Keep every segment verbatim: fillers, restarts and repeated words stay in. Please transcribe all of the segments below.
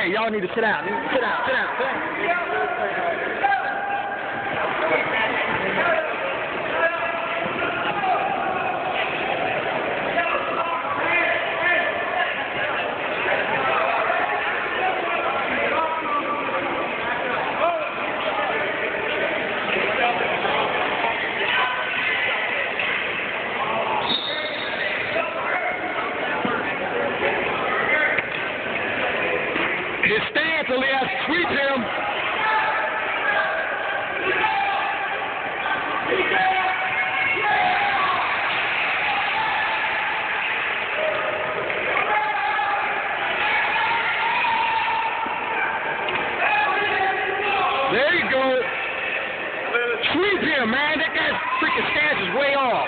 hey, y'all need to sit down. Sit down, sit down, sit down. His stance, Elias, sweep him. There you go. Sweep him, man. That guy's freaking stance is way off.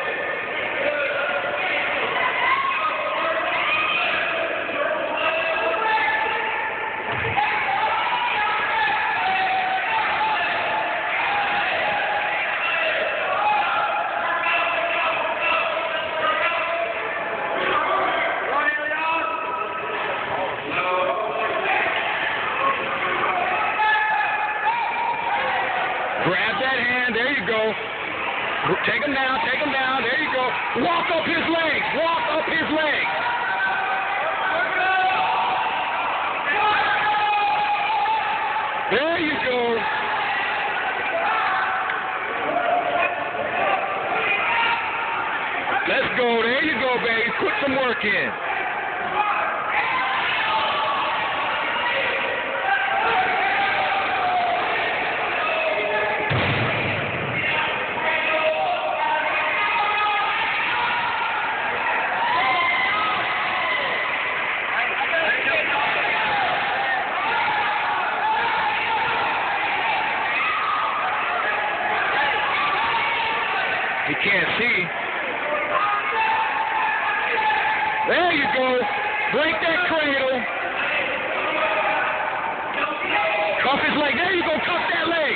Grab that hand. There you go. Take him down. Take him down. There you go. Walk up his legs. Walk up his legs. There you go. Let's go. There you go, baby. Put some work in. You can't see. There you go. Break that cradle. Cuff his leg. There you go. Cuff that leg.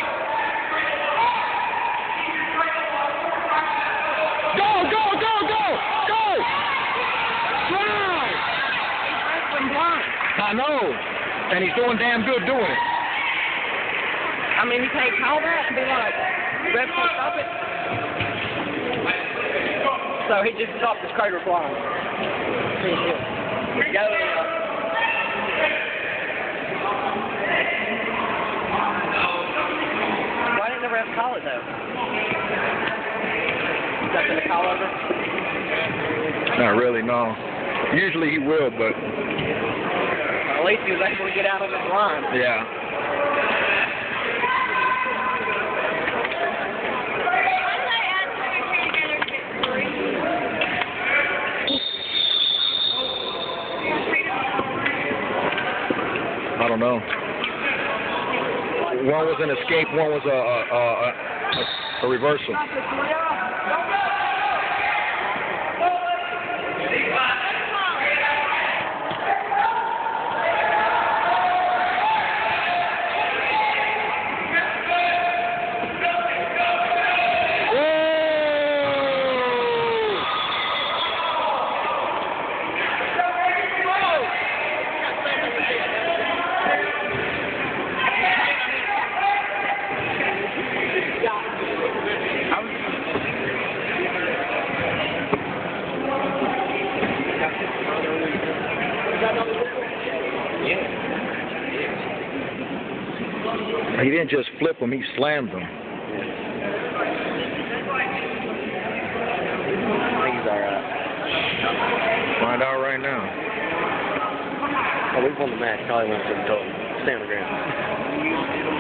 Go, go, go, go, go. Drive. I know. And he's doing damn good doing it. I mean, you can't call that and be like, ref, stop it. So he just stopped his crater flying. Pretty good. Go. Why didn't the ref call it though? Nothing to call over? Not really, no. Usually he will, but Well, at least he was able to get out of his line. yeah. I don't know. One was an escape, one was a a, a, a reversal. He didn't just flip them, he slammed them. I think he's alright. Find out right now. Oh, we won the match. Probably went to the total. Stay on the ground.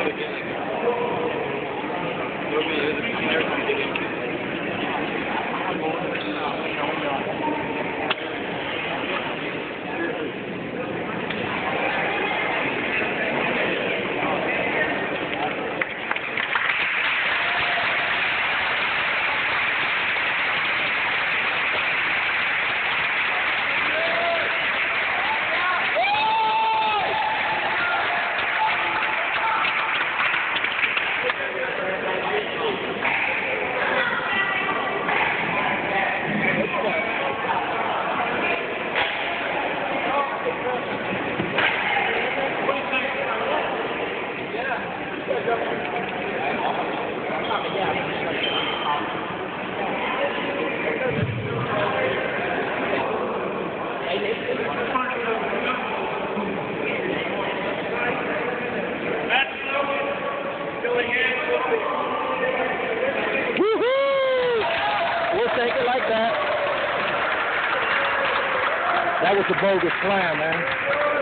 Take it like that. That was a bogus slam, man.